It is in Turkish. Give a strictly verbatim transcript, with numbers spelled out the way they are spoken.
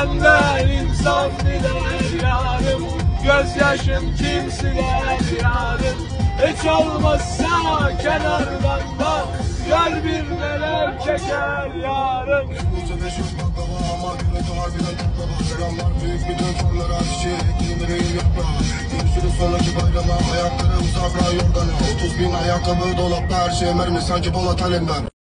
Senden insan diler yarım, gözyaşım kim siler yarım. Hiç olmazsa kenardan bak, gör bir neler çeker yarım. Selamlar büyük bütün sorulara çiçeği ekleyin yaprağı. Görüşürüz sonraki bayrama, ayakları uzakla yordan. Otuz bin ayakkabı dolapta, her şey mermi sanki Polat Alemdar.